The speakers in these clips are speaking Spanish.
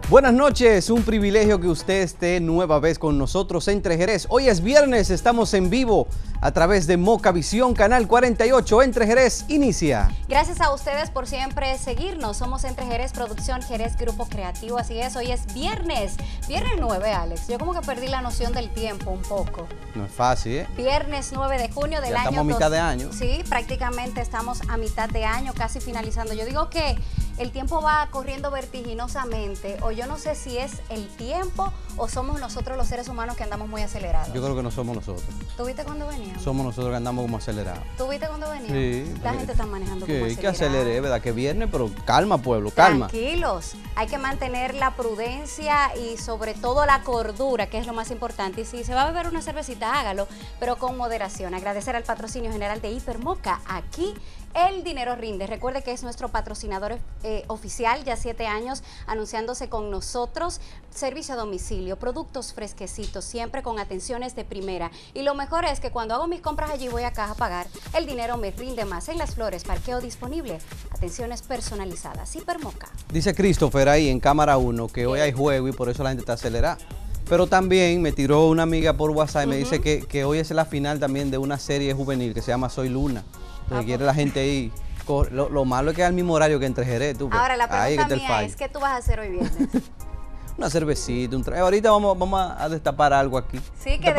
Buenas noches, un privilegio que usted esté nueva vez con nosotros Entre Jerez. Hoy es viernes, estamos en vivo a través de Moca Visión, Canal 48. Entre Jerez inicia. Gracias a ustedes por siempre seguirnos. Somos Entre Jerez, Producción Jerez, Grupo Creativo. Así es, hoy es viernes. Viernes 9, Alex. Yo como que perdí la noción del tiempo un poco. No es fácil, ¿eh? Viernes 9 de junio del ya año. Estamos a mitad de año. Sí, prácticamente estamos a mitad de año, casi finalizando. Yo digo que el tiempo va corriendo vertiginosamente, o yo no sé si es el tiempo o somos nosotros los seres humanos que andamos muy acelerados. Yo creo que no somos nosotros. ¿Tú viste cuando veníamos? Somos nosotros que andamos como acelerados. ¿Tú viste cuando veníamos? Sí. La gente está manejando como acelerada. Que acelere, ¿verdad? Que viernes, pero calma, pueblo, calma. Tranquilos, hay que mantener la prudencia y sobre todo la cordura, que es lo más importante. Y si se va a beber una cervecita, hágalo, pero con moderación. Agradecer al patrocinio general de Hipermoca. Aquí el dinero rinde. Recuerde que es nuestro patrocinador oficial, ya 7 años anunciándose con nosotros. Servicio a domicilio, productos fresquecitos, siempre con atenciones de primera. Y lo mejor es que cuando hago mis compras allí voy a caja a pagar, el dinero me rinde más. En Las Flores, parqueo disponible, atenciones personalizadas. Hipermoca. Dice Christopher ahí en cámara 1 que hoy hay juego y por eso la gente está acelerada. Pero también me tiró una amiga por WhatsApp y me dice que hoy es la final también de una serie juvenil que se llama Soy Luna. Entonces quiere la gente ahí. Lo malo es que es al mismo horario que Entre Jerez. Ahora la pregunta mía es, ¿qué tú vas a hacer hoy viernes? Una cervecita, ahorita vamos a destapar algo aquí. Sí, que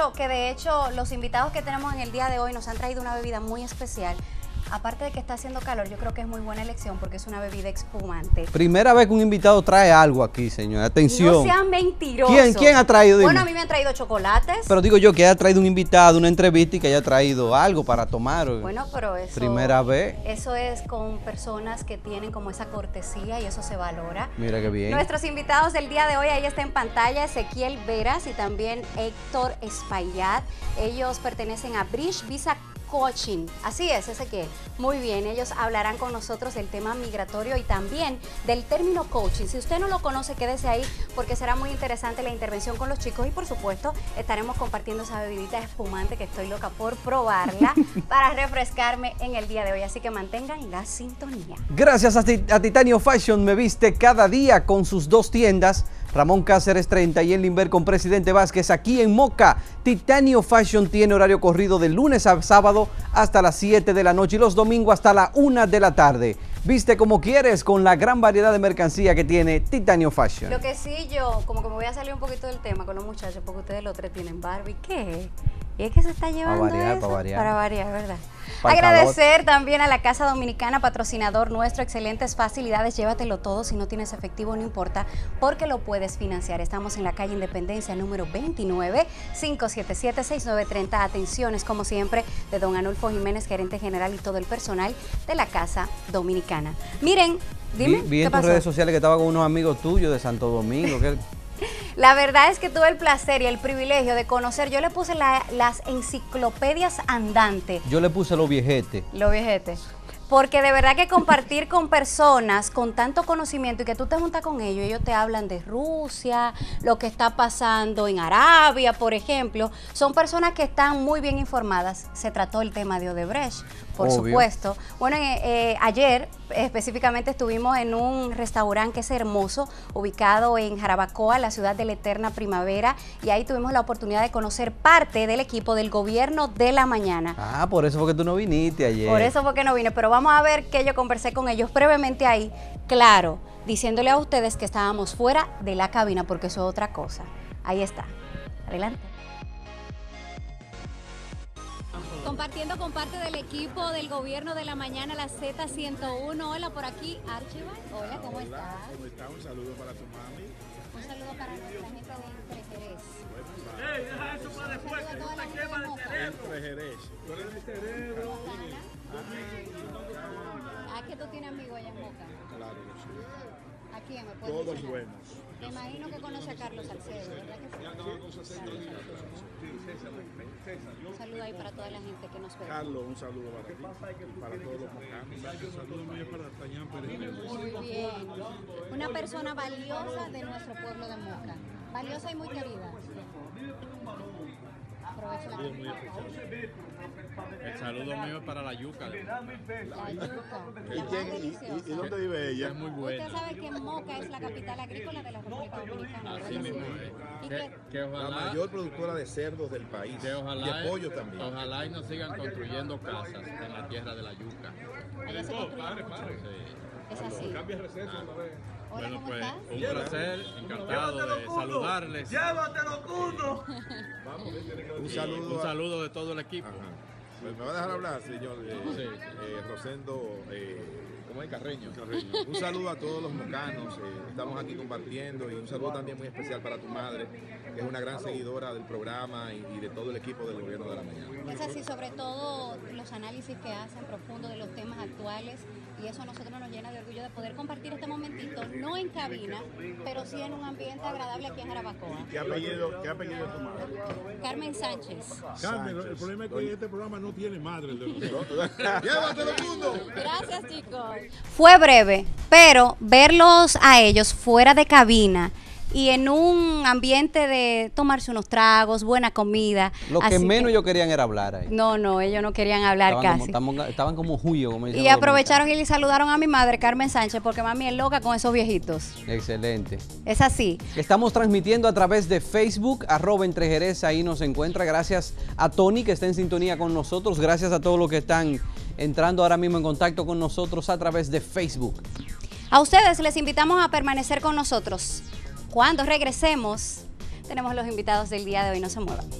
de hecho los invitados que tenemos en el día de hoy nos han traído una bebida muy especial. Aparte de que está haciendo calor, yo creo que es muy buena elección porque es una bebida espumante. Primera vez que un invitado trae algo aquí, señor. Atención. No sean mentirosos. ¿Quién ha traído? Dime. Bueno, a mí me han traído chocolates. Pero digo yo que haya traído un invitado, una entrevista y que haya traído algo para tomar. Bueno, pero eso... Primera vez. Eso es con personas que tienen como esa cortesía y eso se valora. Mira qué bien. Nuestros invitados del día de hoy, ahí está en pantalla, Ezequiel Veras y también Héctor Espaillat. Ellos pertenecen a Bridge Visa Coaching. Así es, Ezequiel. Muy bien, ellos hablarán con nosotros del tema migratorio y también del término coaching. Si usted no lo conoce, quédese ahí porque será muy interesante la intervención con los chicos y por supuesto estaremos compartiendo esa bebidita espumante que estoy loca por probarla para refrescarme en el día de hoy. Así que mantengan la sintonía. Gracias a Titanio Fashion me viste cada día con sus 2 tiendas. Ramón Cáceres 30 y en Limber con Presidente Vázquez aquí en Moca. Titanio Fashion tiene horario corrido de lunes a sábado hasta las 7 de la noche y los domingos hasta la 1 de la tarde. Viste como quieres con la gran variedad de mercancía que tiene Titanio Fashion. Lo que sí, yo como que me voy a salir un poquito del tema con los muchachos porque ustedes los tres tienen Barbie. ¿Qué? Y es que se está llevando para variar. Para variar, ¿verdad? Para agradecer también a la Casa Dominicana, patrocinador nuestro, excelentes facilidades, llévatelo todo, si no tienes efectivo no importa, porque lo puedes financiar. Estamos en la calle Independencia, número 29, 577-6930. Atenciones, como siempre, de don Anulfo Jiménez, gerente general y todo el personal de la Casa Dominicana. Miren, dime, vi en tus redes sociales que estaba con unos amigos tuyos de Santo Domingo, que... La verdad es que tuve el placer y el privilegio de conocer, yo le puse las enciclopedias andantes. Yo le puse los viejetes. Los viejetes. Porque de verdad que compartir con personas con tanto conocimiento y que tú te juntas con ellos te hablan de Rusia, lo que está pasando en Arabia, por ejemplo, son personas que están muy bien informadas. Se trató el tema de Odebrecht, por supuesto. Bueno, ayer específicamente estuvimos en un restaurante que es hermoso, ubicado en Jarabacoa, la ciudad de la eterna primavera, y ahí tuvimos la oportunidad de conocer parte del equipo del gobierno de la mañana. Ah, por eso fue que tú no viniste ayer. Por eso fue que no vine, pero vamos a ver que yo conversé con ellos brevemente ahí, claro, diciéndole a ustedes que estábamos fuera de la cabina, porque eso es otra cosa. Ahí está. Adelante. Compartiendo con parte del equipo del gobierno de la mañana, la Z101. Hola, por aquí, Archibald. Hola, ¿cómo estás? ¿Cómo estás? Un saludo para tu mami. Un saludo para nuestra gente de Entre Jerez. ¡Ey, deja eso para después, que no te quema el cerebro! Entre Jerez. Tú eres mi cerebro. Ah, que tú tienes amigos allá en Moca. Claro que sí. ¿A quién me puedes Todos mencionar? buenos. Me imagino que conoce a Carlos Salcedo, ¿verdad que sí? Un saludo ahí para toda la gente que nos ve. Carlos, un saludo para ti y para todos los mocanos. Un saludo mío para Tañán Pérez. Muy bien. Una persona valiosa de nuestro pueblo de Moca. Valiosa y muy querida. Aprovecho la Sí, es muy eficiente. El saludo mío es para la yuca. La yuca. ¿Y, La más deliciosa. y dónde vive ella? Es muy buena. Usted sabe que Moca es la capital agrícola de la República Dominicana. Así ¿verdad? mismo ¿Y es. qué? Que La ojalá, mayor productora de cerdos del país. que Y ojalá, de pollo también. ojalá y nos sigan construyendo casas en la tierra de la yuca. Allá se construye mucho. Sí. Es así. Hola, Bueno, ¿cómo pues estás? un placer, encantado de saludarles. ¡Llévatelo, Cuno! Un saludo. Un saludo de todo el equipo. Ajá. ¿Me va a dejar hablar, señor Sí. Rosendo? ¿Cómo es Carreño? Carreño. Un saludo a todos los mocanos, estamos aquí compartiendo y un saludo también muy especial para tu madre, que es una gran seguidora del programa y de todo el equipo del Gobierno de la Mañana. Es así, sobre todo los análisis que hacen profundos de los temas actuales, y eso a nosotros nos llena de orgullo de poder compartir este momentito, no en cabina, pero sí en un ambiente agradable aquí en Jarabacoa. ¿Qué apellido es tu madre? Carmen Sánchez. Carmen, el problema es que este programa no tiene madre. El de nosotros. ¡Llévatelo, mundo! Gracias, chicos. Fue breve, pero verlos a ellos fuera de cabina y en un ambiente de tomarse unos tragos, buena comida. Lo que así menos ellos querían era hablar ahí. No, ellos no querían hablar casi. Estaban como Julio, como dicen Y los aprovecharon y le saludaron a mi madre, Carmen Sánchez, porque mami es loca con esos viejitos. dominicanos. Excelente. Es así. Estamos transmitiendo a través de Facebook, @entrejerez, ahí nos encuentra. Gracias a Tony, que está en sintonía con nosotros. Gracias a todos los que están entrando ahora mismo en contacto con nosotros a través de Facebook. A ustedes les invitamos a permanecer con nosotros. Cuando regresemos, tenemos los invitados del día de hoy. No se muevan.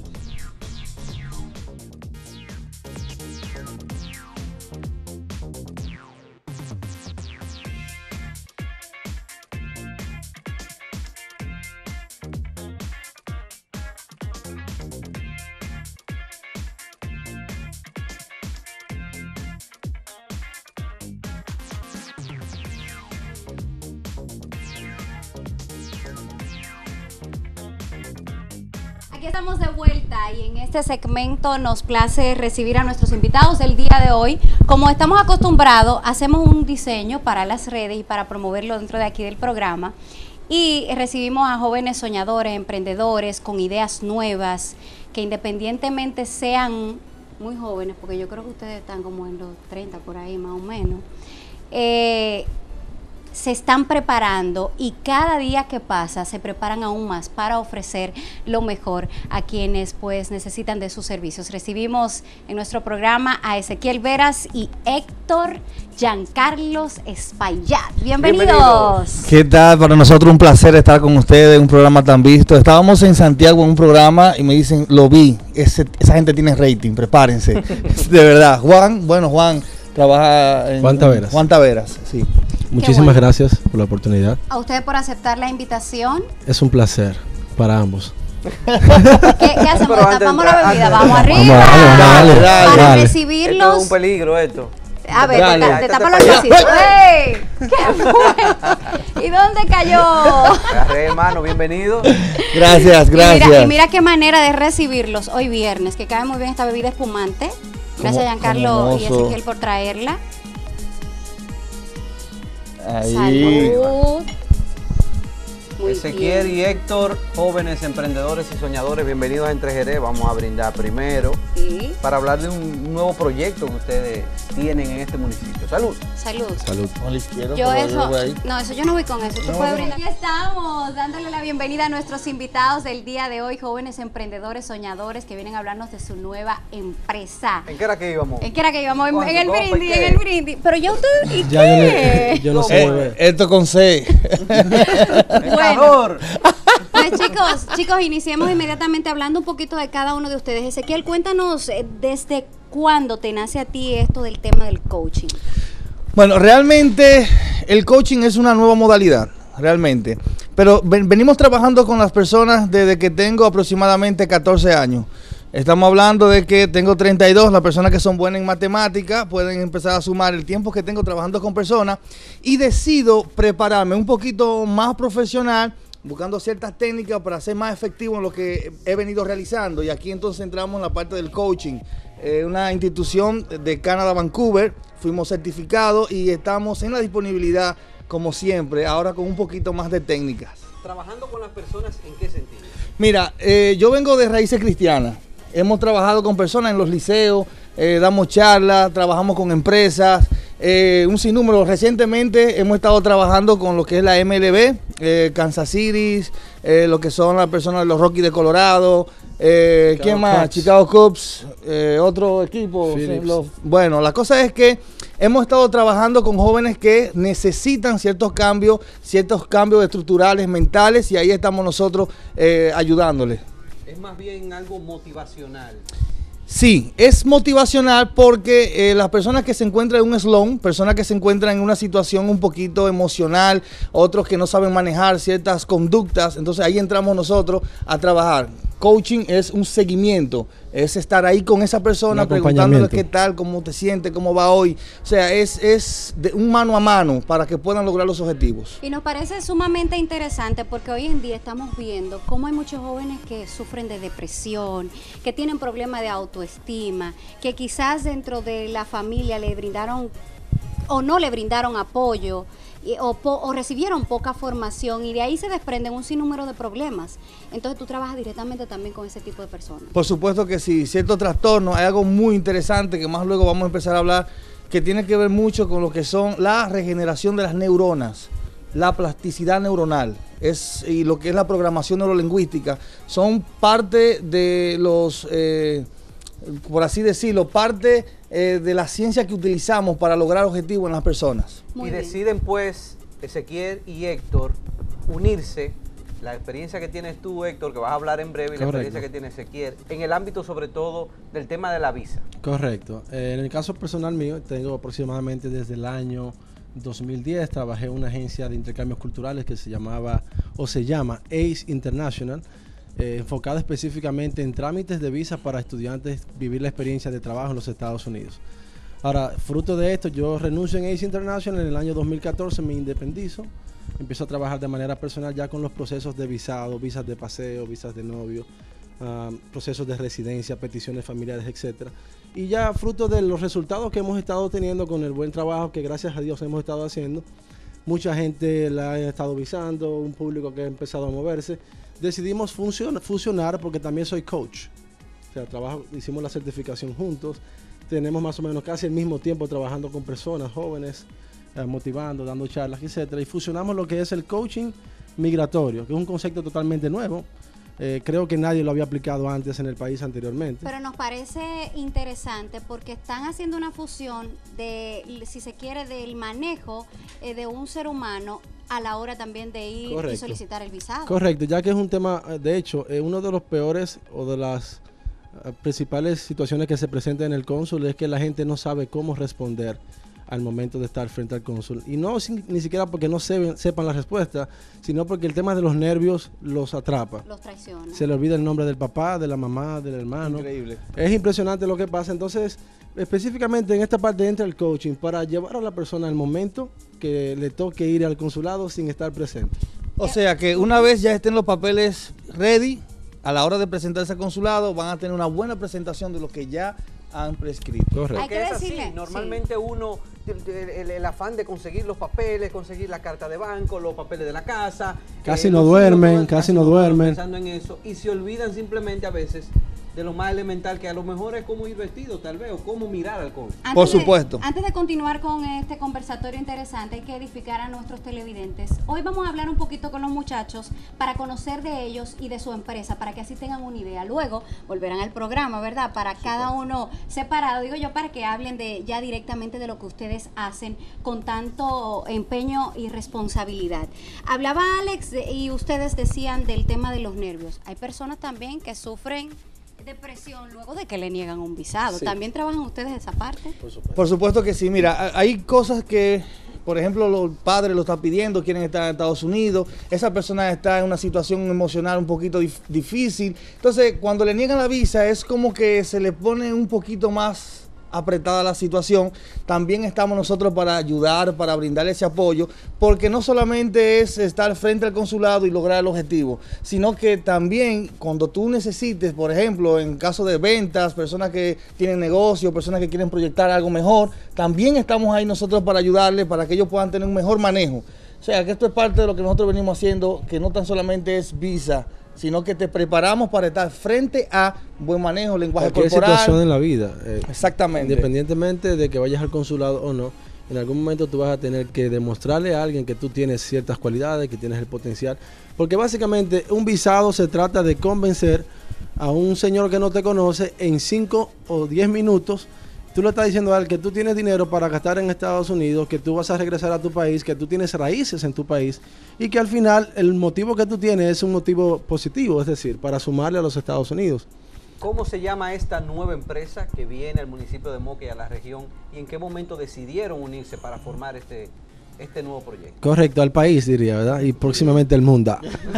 Aquí estamos de vuelta y en este segmento nos place recibir a nuestros invitados del día de hoy. Como estamos acostumbrados, hacemos un diseño para las redes y para promoverlo dentro de aquí del programa. Y recibimos a jóvenes soñadores, emprendedores con ideas nuevas, que independientemente sean muy jóvenes, porque yo creo que ustedes están como en los 30 por ahí más o menos, se están preparando y cada día que pasa se preparan aún más para ofrecer lo mejor a quienes pues necesitan de sus servicios. Recibimos en nuestro programa a Ezequiel Veras y Héctor Giancarlos Espaillat. Bienvenidos. ¿Qué tal? Para nosotros un placer estar con ustedes, un programa tan visto. Estábamos en Santiago en un programa y me dicen, lo vi, esa gente tiene rating, prepárense. De verdad. Juan trabaja en... Juan Taveras, sí. Muchísimas gracias por la oportunidad. A ustedes por aceptar la invitación. Es un placer para ambos. ¿Qué hacemos? Pero antes Tapamos de la entrar- bebida, antes de- vamos arriba. Dale, Para dale. recibirlos. Esto es un peligro, esto. A ver, Dale. te tapa los chocitos. ¡Ey! ¿Qué fue? ¿Y dónde cayó? Agarré, hermano, bienvenido. Gracias, gracias. Y mira qué manera de recibirlos hoy viernes, que cae muy bien esta bebida espumante. Gracias, Giancarlo y hermoso. Ezequiel, por traerla. Ahí. Salud. Muy Ezequiel bien. y Héctor, jóvenes emprendedores y soñadores, bienvenidos a Entre Jerez. Vamos a brindar primero Sí. para hablar de un nuevo proyecto que ustedes tienen en este municipio. Salud. Salud. Salud. Con la izquierda, Yo pero eso, voy ahí. no, eso yo no voy con eso. Tú puedes brindar. Aquí estamos, dándole la bienvenida a nuestros invitados del día de hoy, jóvenes emprendedores, soñadores, que vienen a hablarnos de su nueva empresa. ¿En qué era que íbamos? ¿En qué era que íbamos? ¿Cuánto? En el ¿Cómo? brindis, ¿Qué? en el brindis. Pero ya usted, ¿y Ya qué? yo no sé muy bien. Esto con C. ¡Pecador! Pues chicos, iniciemos inmediatamente hablando un poquito de cada uno de ustedes. Ezequiel, cuéntanos desde cuándo te nace a ti esto del tema del coaching. Bueno, realmente el coaching es una nueva modalidad, realmente. Pero venimos trabajando con las personas desde que tengo aproximadamente 14 años. Estamos hablando de que tengo 32, las personas que son buenas en matemática pueden empezar a sumar el tiempo que tengo trabajando con personas y decido prepararme un poquito más profesional, buscando ciertas técnicas para ser más efectivo en lo que he venido realizando. Y aquí entonces entramos en la parte del coaching. Una institución de Canadá, Vancouver, fuimos certificados y estamos en la disponibilidad como siempre, ahora con un poquito más de técnicas. Trabajando con las personas, ¿en qué sentido? Mira, yo vengo de raíces cristianas. hemos trabajado con personas en los liceos, damos charlas, trabajamos con empresas, un sinnúmero. Recientemente hemos estado trabajando con lo que es la MLB, Kansas City, lo que son las personas de los Rockies de Colorado, ¿quién más? Cubs. Chicago Cubs, otro equipo. Bueno, la cosa es que hemos estado trabajando con jóvenes que necesitan ciertos cambios estructurales, mentales, y ahí estamos nosotros ayudándoles. Es más bien algo motivacional. Sí, es motivacional porque las personas que se encuentran en un slump, personas que se encuentran en una situación un poquito emocional, otros que no saben manejar ciertas conductas, entonces ahí entramos nosotros a trabajar. Coaching es un seguimiento, es estar ahí con esa persona preguntándole qué tal, cómo te sientes, cómo va hoy. O sea, es de un mano a mano para que puedan lograr los objetivos. Y nos parece sumamente interesante porque hoy en día estamos viendo cómo hay muchos jóvenes que sufren de depresión, que tienen problemas de autoestima, que quizás dentro de la familia le brindaron o no le brindaron apoyo, o recibieron poca formación, y de ahí se desprenden un sinnúmero de problemas. Entonces tú trabajas directamente también con ese tipo de personas. Por supuesto que sí, ciertos trastornos. Hay algo muy interesante que más luego vamos a empezar a hablar, que tiene que ver mucho con lo que son la regeneración de las neuronas, la plasticidad neuronal, y lo que es la programación neurolingüística. Son parte de los, por así decirlo, parte de la ciencia que utilizamos para lograr objetivos en las personas. Y deciden pues Ezequiel y Héctor unirse, la experiencia que tienes tú, Héctor, que vas a hablar en breve, y la experiencia que tiene Ezequiel, en el ámbito sobre todo del tema de la visa. Correcto. En el caso personal mío, tengo aproximadamente desde el año 2010, trabajé en una agencia de intercambios culturales que se llamaba, o se llama ACE International, enfocada específicamente en trámites de visa para estudiantes vivir la experiencia de trabajo en los Estados Unidos. Ahora, fruto de esto, yo renuncio en ACE International en el año 2014, me independizo, empiezo a trabajar de manera personal ya con los procesos de visado, visas de paseo, visas de novio, procesos de residencia, peticiones familiares, etcétera. Y ya fruto de los resultados que hemos estado teniendo con el buen trabajo que gracias a Dios hemos estado haciendo, mucha gente la ha estado visando, un público que ha empezado a moverse, decidimos fusionar porque también soy coach. O sea, hicimos la certificación juntos, tenemos más o menos casi el mismo tiempo trabajando con personas jóvenes, motivando, dando charlas, etcétera, y fusionamos lo que es el coaching migratorio, que es un concepto totalmente nuevo. Creo que nadie lo había aplicado antes en el país anteriormente. Pero nos parece interesante porque están haciendo una fusión de, si se quiere, del manejo de un ser humano a la hora también de ir y solicitar el visado. Correcto, ya que es un tema, de hecho, uno de los peores o de las principales situaciones que se presentan en el cónsul es que la gente no sabe cómo responder al momento de estar frente al cónsul, y no ni siquiera porque no sepan la respuesta, sino porque el tema de los nervios los atrapa, los traiciona, se le olvida el nombre del papá, de la mamá, del hermano. Increíble. Es impresionante lo que pasa. Entonces, específicamente en esta parte entra el coaching para llevar a la persona al momento que le toque ir al consulado sin estar presente. O sea que una vez ya estén los papeles ready, a la hora de presentarse al consulado van a tener una buena presentación de lo que ya han prescrito. Correcto. Hay que decirle, así. Normalmente uno, el afán de conseguir los papeles, conseguir la carta de banco, los papeles de la casa. Casi no duermen. Pensando en eso, y se olvidan simplemente a veces de lo más elemental, que a lo mejor es cómo ir vestido, tal vez, o cómo mirar al cónsul. Por supuesto. Antes de continuar con este conversatorio interesante, hay que edificar a nuestros televidentes. Hoy vamos a hablar un poquito con los muchachos para conocer de ellos y de su empresa, para que así tengan una idea. Luego volverán al programa, ¿verdad? Para cada uno separado, digo yo, para que hablen ya directamente de lo que ustedes hacen con tanto empeño y responsabilidad. Hablaba Alex y ustedes decían del tema de los nervios. Hay personas también que sufren depresión luego de que le niegan un visado. Sí. ¿También trabajan ustedes esa parte? Por supuesto que sí. Mira, hay cosas que, por ejemplo, los padres lo están pidiendo, quieren estar en Estados Unidos, esa persona está en una situación emocional un poquito difícil. Entonces, cuando le niegan la visa, es como que se le pone un poquito más apretada la situación. También estamos nosotros para ayudar, para brindarle ese apoyo, porque no solamente es estar frente al consulado y lograr el objetivo, sino que también cuando tú necesites, por ejemplo, en caso de ventas, personas que tienen negocio, personas que quieren proyectar algo mejor, también estamos ahí nosotros para ayudarles, para que ellos puedan tener un mejor manejo. O sea, que esto es parte de lo que nosotros venimos haciendo, que no tan solamente es visa, sino que te preparamos para estar frente a buen manejo, lenguaje Cualquier corporal. situación en la vida. Exactamente. Independientemente de que vayas al consulado o no, en algún momento tú vas a tener que demostrarle a alguien que tú tienes ciertas cualidades, que tienes el potencial. Porque básicamente un visado se trata de convencer a un señor que no te conoce en 5 o 10 minutos. Tú le estás diciendo a él que tú tienes dinero para gastar en Estados Unidos, que tú vas a regresar a tu país, que tú tienes raíces en tu país y que al final el motivo que tú tienes es un motivo positivo, es decir, para sumarle a los Estados Unidos. ¿Cómo se llama esta nueva empresa que viene al municipio de Moca y a la región? ¿Y en qué momento decidieron unirse para formar este nuevo proyecto? Correcto, al país diría, ¿verdad? Y próximamente al mundo.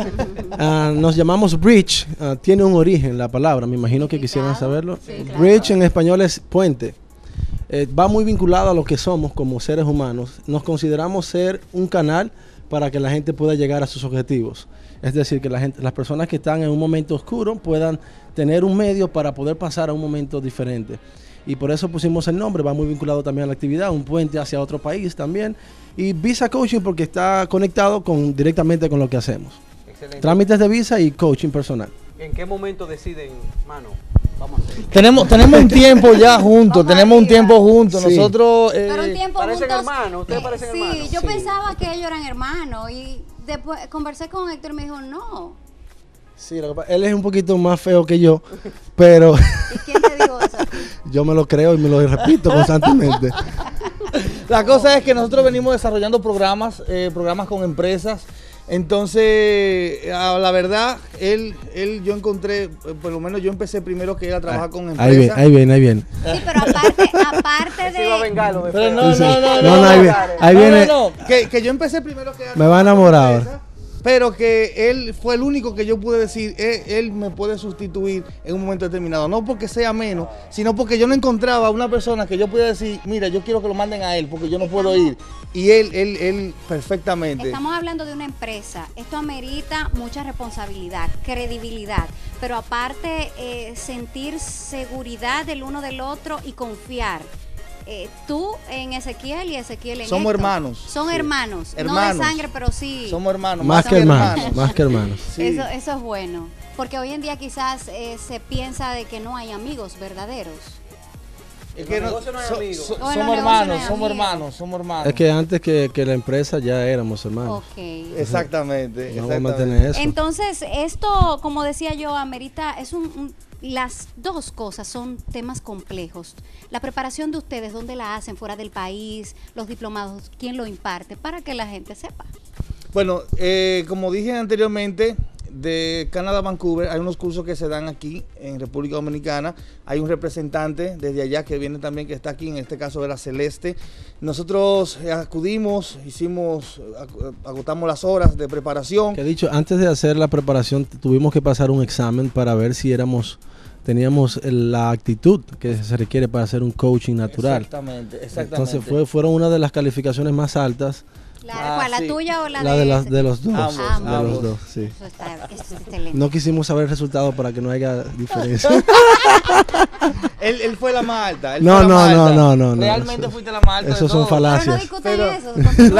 Nos llamamos Bridge, tiene un origen la palabra, me imagino que quisieran saberlo. Sí, claro. Bridge en español es puente. Va muy vinculado a lo que somos como seres humanos. Nos consideramos ser un canal para que la gente pueda llegar a sus objetivos. Es decir, que las personas que están en un momento oscuro puedan tener un medio para poder pasar a un momento diferente. Y por eso pusimos el nombre, va muy vinculado también a la actividad, un puente hacia otro país también. Y Visa Coaching porque está conectado directamente con lo que hacemos. Excelente. Trámites de visa y coaching personal. ¿En qué momento deciden, mano, vamos a hacer? Tenemos un tiempo ya juntos, Vamos tenemos un arriba. tiempo juntos. Sí. Nosotros... Pero un tiempo parecen juntos. hermanos, ustedes parecen sí, hermanos. yo Sí. pensaba que ellos eran hermanos y después conversé con Héctor y me dijo, no. Sí, él es un poquito más feo que yo, pero ¿Y quién te dijo eso? yo me lo creo y me lo repito constantemente. La cosa es que nosotros venimos desarrollando programas con empresas. Entonces, la verdad, yo encontré, por lo menos yo empecé primero que él a trabajar con empresas. Ahí viene. Sí, pero aparte Se iba a de... vengarlo de Pero feo. no, Sí. no, Ahí viene. que yo empecé primero que él. a Me va a trabajar con enamorar empresas, pero que él fue el único que yo pude decir, él me puede sustituir en un momento determinado. No porque sea menos, sino porque yo no encontraba una persona que yo pudiera decir, mira, yo quiero que lo manden a él porque yo no puedo ir. Y él perfectamente. Estamos hablando de una empresa. Esto amerita mucha responsabilidad, credibilidad, pero aparte sentir seguridad del uno del otro y confiar. Tú en Ezequiel y Ezequiel en Somos Héctor. hermanos. Son Sí. hermanos. No Hermanos. de sangre, pero sí. Somos hermanos. Más que hermanos, más que hermanos. Sí. Eso es bueno. Porque hoy en día quizás se piensa de que no hay amigos verdaderos. Es En que los no- negocios no hay so- amigos. so- O en los somos negocios hermanos, no hay somos amigos. hermanos, somos hermanos. Es que antes que la empresa ya éramos hermanos. Ok. Exactamente, No vamos a exactamente. mantener eso. Entonces, esto, como decía yo, amerita, las dos cosas son temas complejos. La preparación de ustedes, ¿dónde la hacen? ¿Fuera del país? ¿Los diplomados? ¿Quién lo imparte? Para que la gente sepa. Bueno, como dije anteriormente, de Canadá a Vancouver hay unos cursos que se dan aquí en República Dominicana. Hay un representante desde allá que viene también, que está aquí, en este caso era Celeste. Nosotros acudimos, agotamos las horas de preparación. Que he dicho, antes de hacer la preparación tuvimos que pasar un examen para ver si teníamos la actitud que se requiere para hacer un coaching natural. Exactamente. Entonces fueron una de las calificaciones más altas, ¿Cuál, la sí. tuya o la la de de los dos. Ambos, de ambos. los dos, sí. Eso es excelente. No quisimos saber el resultado para que no haya diferencia. Él fue la más alta. él No, fue la no, más no, alta. no, no, no. Realmente fuiste la más alta. de Esos son todos. falacias. Pero no discutan Pero- eso.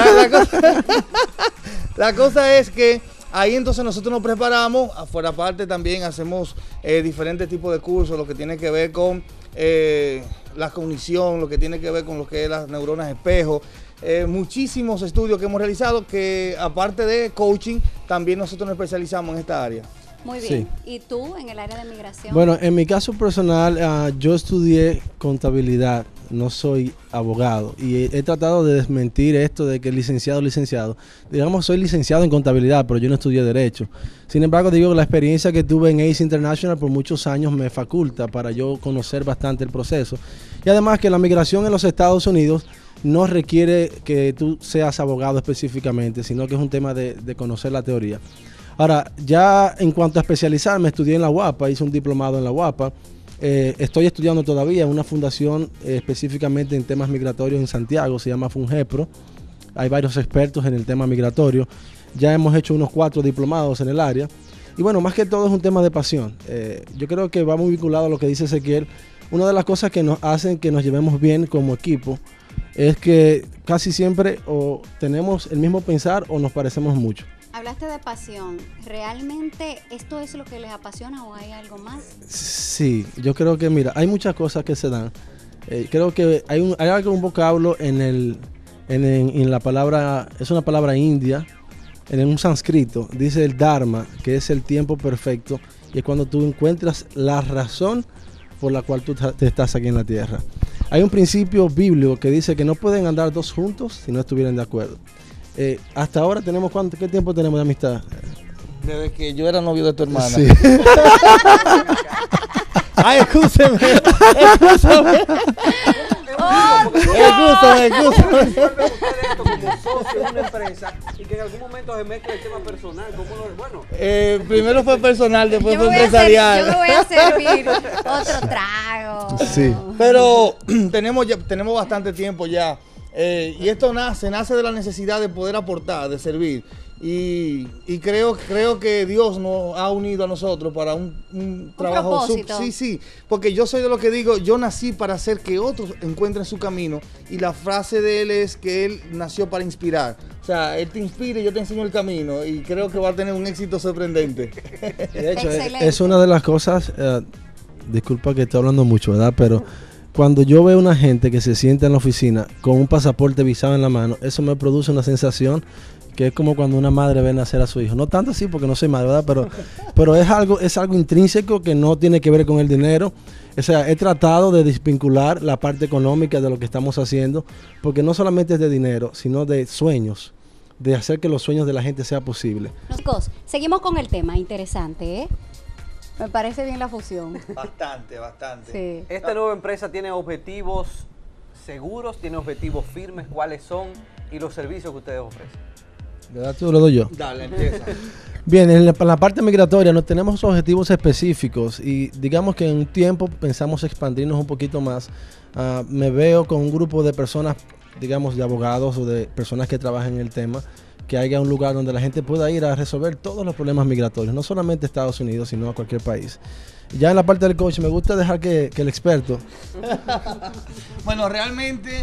La cosa es que ahí entonces nosotros nos preparamos, afuera aparte también hacemos diferentes tipos de cursos, lo que tiene que ver con la cognición, lo que tiene que ver con lo que es las neuronas espejo, muchísimos estudios que hemos realizado que aparte de coaching, también nosotros nos especializamos en esta área. Muy bien. ¿Y tú en el área de migración? Bueno, en mi caso personal, yo estudié contabilidad, no soy abogado y he tratado de desmentir esto de que licenciado. Digamos, soy licenciado en contabilidad, pero yo no estudié Derecho. Sin embargo, digo que la experiencia que tuve en ACE International por muchos años me faculta para yo conocer bastante el proceso. Y además que la migración en los Estados Unidos no requiere que tú seas abogado específicamente, sino que es un tema de conocer la teoría. Ahora, ya en cuanto a especializarme, estudié en la UAPA, hice un diplomado en la UAPA. Estoy estudiando todavía en una fundación específicamente en temas migratorios en Santiago, se llama FUNGEPRO. Hay varios expertos en el tema migratorio. Ya hemos hecho unos 4 diplomados en el área. Y bueno, más que todo es un tema de pasión. Yo creo que va muy vinculado a lo que dice Ezequiel. Una de las cosas que nos hacen que nos llevemos bien como equipo es que casi siempre o tenemos el mismo pensar o nos parecemos mucho. Hablaste de pasión. ¿Realmente esto es lo que les apasiona o hay algo más? Sí, yo creo que, mira, hay muchas cosas que se dan. Creo que hay un vocablo en la palabra, es una palabra india, en un sánscrito, dice el dharma, que es el tiempo perfecto, y es cuando tú encuentras la razón por la cual tú te estás aquí en la tierra. Hay un principio bíblico que dice que no pueden andar dos juntos si no estuvieran de acuerdo. Hasta ahora tenemos, ¿qué tiempo tenemos de amistad? Desde que yo era novio de tu hermana. Sí. Ay, escúcheme. Escúchame. Resuelven ustedes esto como socio en una empresa y que en algún momento se mezcla el tema personal. Bueno. Primero fue personal, después fue Yo empresarial. me voy a servir otro trago. Sí. Pero tenemos bastante tiempo ya. Y esto nace de la necesidad de poder aportar, de servir. Y creo que Dios nos ha unido a nosotros para un trabajo. Propósito. Sí, porque yo soy de lo que digo, yo nací para hacer que otros encuentren su camino. Y la frase de él es que él nació para inspirar. O sea, él te inspira y yo te enseño el camino. Y creo que va a tener un éxito sorprendente. De hecho, Excelente. es una de las cosas, disculpa que estoy hablando mucho, ¿verdad? Pero cuando yo veo una gente que se sienta en la oficina con un pasaporte visado en la mano, eso me produce una sensación que es como cuando una madre ve nacer a su hijo. No tanto así porque no soy madre, ¿verdad? Pero es algo intrínseco que no tiene que ver con el dinero. O sea, he tratado de desvincular la parte económica de lo que estamos haciendo, porque no solamente es de dinero, sino de sueños, de hacer que los sueños de la gente sea posible. Chicos, seguimos con el tema, interesante, ¿eh? Me parece bien la fusión. Bastante. Sí. Esta nueva empresa tiene objetivos seguros, tiene objetivos firmes, ¿cuáles son? Y los servicios que ustedes ofrecen. ¿Verdad? Tú lo doy yo. Dale, empieza. Bien, en la parte migratoria no tenemos objetivos específicos y digamos que en un tiempo pensamos expandirnos un poquito más. Me veo con un grupo de personas, digamos, de abogados o de personas que trabajan en el tema, que haya un lugar donde la gente pueda ir a resolver todos los problemas migratorios, no solamente a Estados Unidos, sino a cualquier país. Ya en la parte del coach me gusta dejar que el experto. Bueno, realmente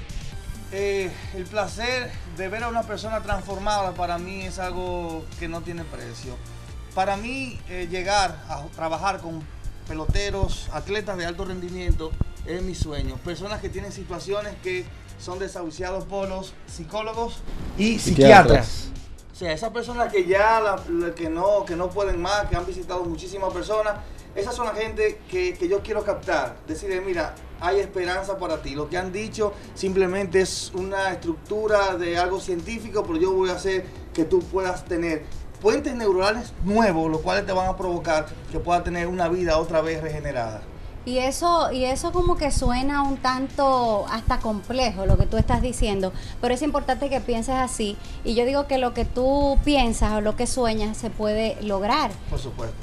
el placer de ver a una persona transformada para mí es algo que no tiene precio. Para mí llegar a trabajar con peloteros, atletas de alto rendimiento es mi sueño. Personas que tienen situaciones que son desahuciados por los psicólogos y psiquiatras. O sea, esas personas que ya que no pueden más, que han visitado muchísimas personas, esas son la gente que yo quiero captar. Decirle, mira, hay esperanza para ti. Lo que han dicho simplemente es una estructura de algo científico, pero yo voy a hacer que tú puedas tener puentes neuronales nuevos, los cuales te van a provocar que puedas tener una vida otra vez regenerada. Y eso como que suena un tanto hasta complejo lo que tú estás diciendo, pero es importante que pienses así. Y yo digo que lo que tú piensas o lo que sueñas se puede lograr. Por supuesto.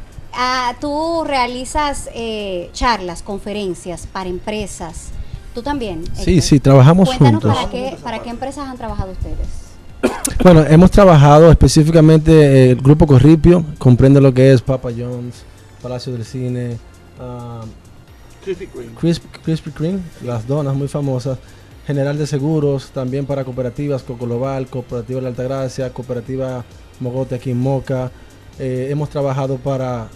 Tú realizas charlas, conferencias para empresas. ¿Tú también? Sí, trabajamos Cuéntanos juntos. para qué empresas han trabajado ustedes. Bueno, hemos trabajado específicamente el Grupo Corripio, comprende lo que es Papa John's, Palacio del Cine, Krispy Kreme, las donas muy famosas, General de Seguros, también para cooperativas, Coco Global, Cooperativa La Altagracia, Cooperativa Mogote aquí en Moca. Hemos trabajado para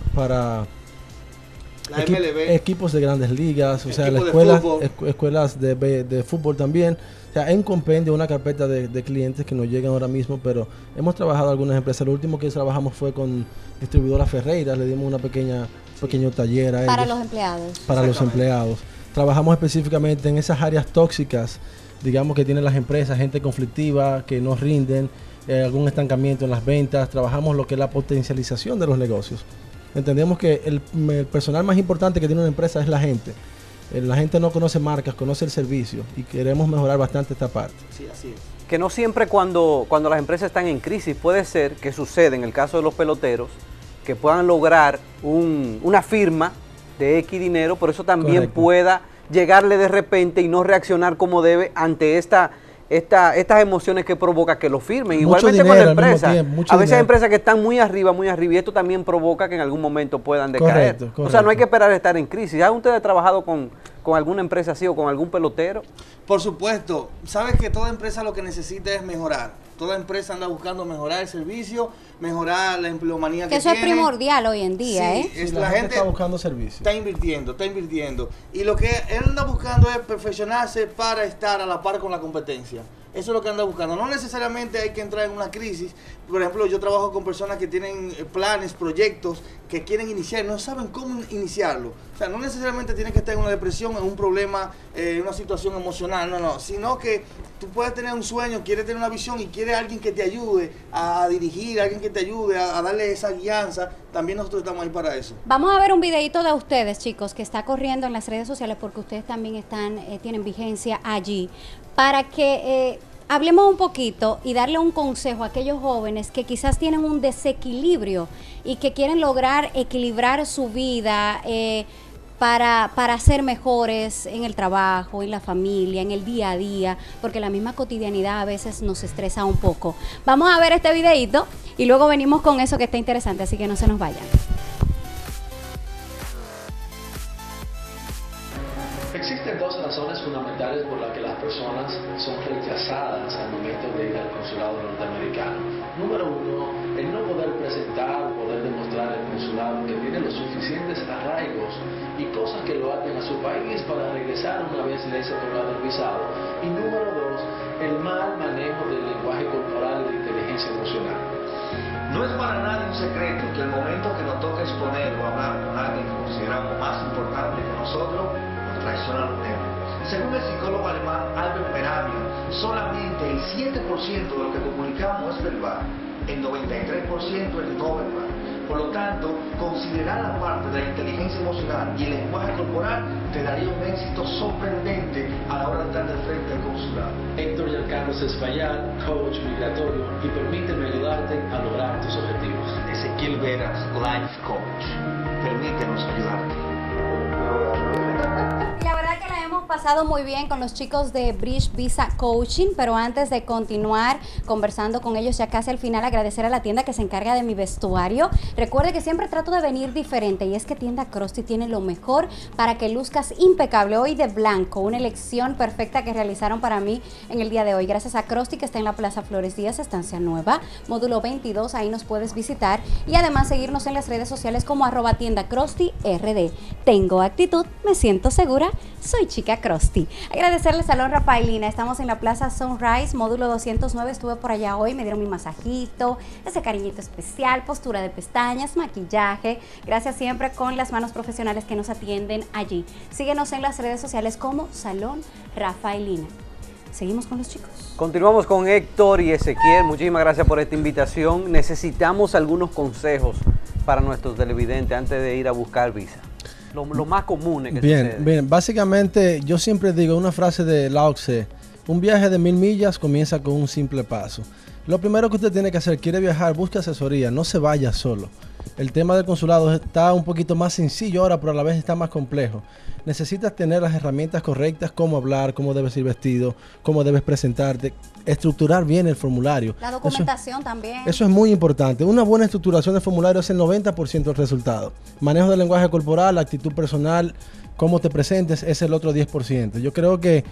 La MLB. equipos de grandes ligas, o sea, escuelas de fútbol también. O sea, hay un compendio, una carpeta de clientes que nos llegan ahora mismo, pero hemos trabajado algunas empresas. Lo último que trabajamos fue con distribuidora Ferreira, le dimos una pequeño taller a ellos. Para los empleados. Para los empleados. Trabajamos específicamente en esas áreas tóxicas, digamos, que tienen las empresas, gente conflictiva, que no rinden, algún estancamiento en las ventas. Trabajamos lo que es la potencialización de los negocios. Entendemos que el personal más importante que tiene una empresa es la gente. La gente no conoce marcas, conoce el servicio y queremos mejorar bastante esta parte. Sí, así es. Que no siempre cuando las empresas están en crisis puede ser que sucede en el caso de los peloteros que puedan lograr una firma de X dinero, pero eso también Correcto. pueda llegarle de repente y no reaccionar como debe ante estas emociones que provoca que lo firmen. Mucho Igualmente dinero con la al mismo empresa. tiempo, mucho A veces hay dinero. empresas que están muy arriba, y esto también provoca que en algún momento puedan decaer. Correcto, O sea, no hay correcto. que esperar a estar en crisis. ¿Ha usted trabajado con alguna empresa así o con algún pelotero? Por supuesto, sabes que toda empresa lo que necesita es mejorar. Toda empresa anda buscando mejorar el servicio, mejorar la empleomanía que eso tiene. Es primordial hoy en día, Sí, ¿eh? la gente está buscando servicio. Está invirtiendo. Y lo que él anda buscando es perfeccionarse para estar a la par con la competencia. Eso es lo que anda buscando. No necesariamente hay que entrar en una crisis. Por ejemplo, yo trabajo con personas que tienen planes, proyectos, que quieren iniciar, no saben cómo iniciarlo. O sea, no necesariamente tienes que estar en una depresión, en un problema, en una situación emocional, no. Sino que tú puedes tener un sueño, quieres tener una visión y quieres alguien que te ayude a dirigir, alguien que te ayude a darle esa guianza. También nosotros estamos ahí para eso. Vamos a ver un videito de ustedes, chicos, que está corriendo en las redes sociales porque ustedes también tienen vigencia allí, para que hablemos un poquito y darle un consejo a aquellos jóvenes que quizás tienen un desequilibrio y que quieren lograr equilibrar su vida para ser mejores en el trabajo, en la familia, en el día a día, porque la misma cotidianidad a veces nos estresa un poco. Vamos a ver este videito y luego venimos con eso que está interesante, así que no se nos vayan. Existen dos razones fundamentales por las que las personas son rechazadas al momento de ir al consulado norteamericano. Número uno, el no poder presentar, poder demostrar al consulado que tiene los suficientes arraigos y cosas que lo aten a su país para regresar una vez le es otorgado el visado. Y número dos, el mal manejo del lenguaje corporal y de inteligencia emocional. No es para nadie un secreto que el momento que nos toca exponer o hablar con alguien que consideramos más importante que nosotros, traiciona los nervios. Según el psicólogo alemán Albert Mehrabian, solamente el 7% de lo que comunicamos es verbal, el 93% es no verbal. Por lo tanto, considerar la parte de la inteligencia emocional y el lenguaje corporal te daría un éxito sorprendente a la hora de estar de frente al consulado. Héctor Giancarlo Espaillat, coach migratorio, y permíteme ayudarte a lograr tus objetivos. Ezequiel Veras, life coach. Permítenos ayudarte. La verdad que la hemos pasado muy bien con los chicos de Bridge Visa Coaching, pero antes de continuar conversando con ellos ya casi al final, agradecer a la tienda que se encarga de mi vestuario. Recuerde que siempre trato de venir diferente y es que Tienda Krusty tiene lo mejor para que luzcas impecable. Hoy de blanco, una elección perfecta que realizaron para mí en el día de hoy. Gracias a Krusty, que está en la Plaza Flores Díaz, Estancia Nueva, módulo 22, ahí nos puedes visitar y además seguirnos en las redes sociales como @tiendakrusty_rd. Tengo actitud, me siento segura, soy chica Krusty. Agradecerle al Salón Rafaelina, estamos en la Plaza Sunrise, módulo 209, estuve por allá hoy, me dieron mi masajito, ese cariñito especial, postura de pestañas, maquillaje, gracias siempre con las manos profesionales que nos atienden allí. Síguenos en las redes sociales como Salón Rafaelina. Seguimos con los chicos. Continuamos con Héctor y Ezequiel, muchísimas gracias por esta invitación. Necesitamos algunos consejos para nuestros televidentes antes de ir a buscar visa. Lo más común que sucede. Bien, básicamente yo siempre digo una frase de Lao Tse: un viaje de 1000 millas comienza con un simple paso. Lo primero que usted tiene que hacer, quiere viajar, busque asesoría, no se vaya solo. El tema del consulado está un poquito más sencillo ahora, pero a la vez está más complejo. Necesitas tener las herramientas correctas, cómo hablar, cómo debes ir vestido, cómo debes presentarte, estructurar bien el formulario. La documentación también. Eso es muy importante. Una buena estructuración del formulario es el 90% del resultado. Manejo del lenguaje corporal, actitud personal, cómo te presentes es el otro 10%. Yo creo que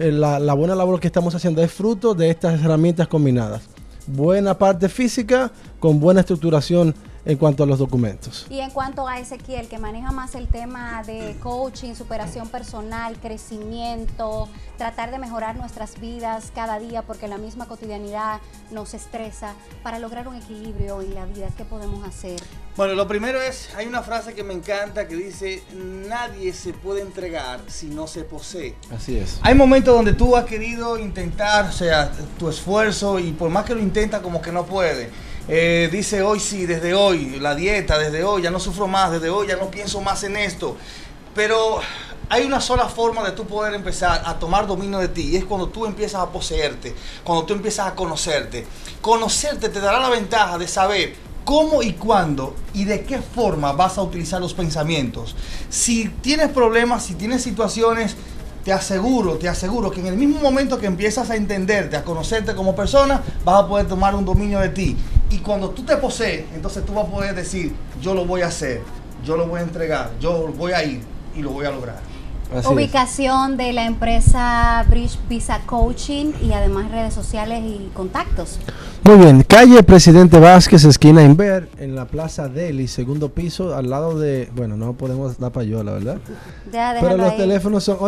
la buena labor que estamos haciendo es fruto de estas herramientas combinadas. Buena parte física con buena estructuración en cuanto a los documentos. Y en cuanto a Ezequiel, que maneja más el tema de coaching, superación personal, crecimiento, tratar de mejorar nuestras vidas cada día porque la misma cotidianidad nos estresa, para lograr un equilibrio en la vida, ¿qué podemos hacer? Bueno, lo primero es, hay una frase que me encanta que dice: nadie se puede entregar si no se posee. Así es. Hay momentos donde tú has querido intentar, o sea, tu esfuerzo, y por más que lo intentas como que no puede. Dice: hoy sí, desde hoy, la dieta, desde hoy, ya no sufro más, desde hoy ya no pienso más en esto. Pero hay una sola forma de tú poder empezar a tomar dominio de ti, y es cuando tú empiezas a poseerte, cuando tú empiezas a conocerte. Conocerte te dará la ventaja de saber cómo y cuándo y de qué forma vas a utilizar los pensamientos. Si tienes problemas, si tienes situaciones, te aseguro que en el mismo momento que empiezas a entenderte, a conocerte como persona, vas a poder tomar un dominio de ti. Y cuando tú te posees, entonces tú vas a poder decir: yo lo voy a hacer, yo lo voy a entregar, yo voy a ir y lo voy a lograr. Ubicación de la empresa Bridge Visa Coaching y además redes sociales y contactos. Muy bien, calle Presidente Vázquez, esquina Inver, en la Plaza Deli, segundo piso, al lado de, bueno, no podemos dar payola, ¿verdad? Ya, pero los ahí. Teléfonos son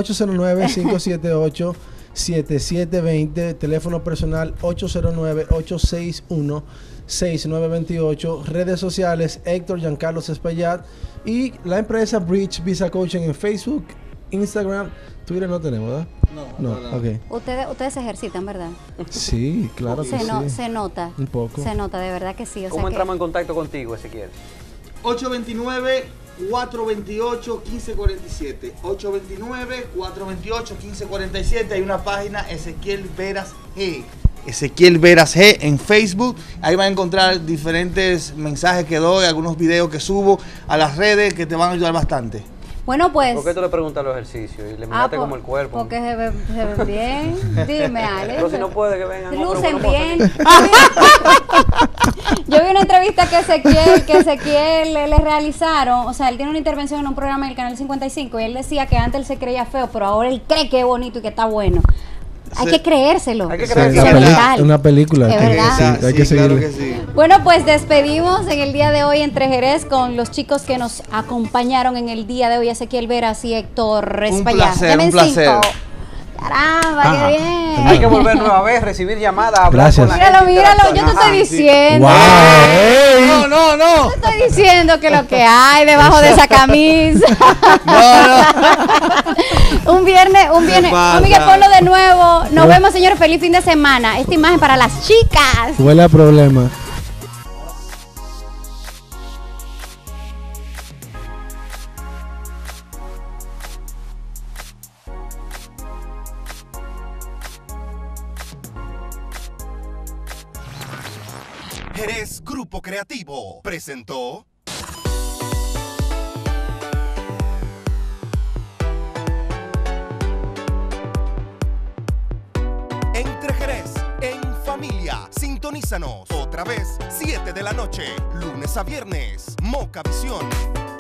809-578-7720, teléfono personal 809-861-6928, redes sociales Héctor Giancarlo Espaillat y la empresa Bridge Visa Coaching en Facebook, Instagram, Twitter no tenemos, ¿verdad? No. Okay. Ustedes se ejercitan, ¿verdad? Sí, claro que sí. Se nota. Un poco. Se nota, de verdad que sí. ¿Cómo entramos en contacto contigo, Ezequiel? 829-428-1547. 829-428-1547. Hay una página, Ezequiel Veras G. Ezequiel Veras G en Facebook. Ahí van a encontrar diferentes mensajes que doy, algunos videos que subo a las redes que te van a ayudar bastante. Bueno, pues... ¿Por qué tú le preguntas los ejercicios y le miraste como el cuerpo? Porque se ven bien. Dime, Alex. Pero si no puede que vengan. Lucen bien. Yo vi una entrevista que Ezequiel le realizaron. O sea, él tiene una intervención en un programa del Canal 55 y él decía que antes él se creía feo, pero ahora él cree que es bonito y que está bueno. Hay que creérselo. Hay que creérselo. Una película. Es verdad. Sí, hay que seguirlo. Claro que sí. Bueno, pues despedimos en el día de hoy entre Jerez con los chicos que nos acompañaron en el día de hoy, Ezequiel Veras y Héctor Espaillat. Un placer. Caramba, qué bien. Hay que volver nueva vez, recibir llamadas, hablar Gracias. con la gente. Míralo, yo te estoy diciendo. Wow. No. Te estoy diciendo que lo que hay debajo de esa camisa. Un viernes. No, Miguel, ponlo de nuevo. Nos vemos, señores. Feliz fin de semana. Esta imagen para las chicas. Huele a problema. Jerez Grupo Creativo presentó Entre Jerez en familia. Sintonízanos otra vez 7 de la noche, lunes a viernes. Moca Visión.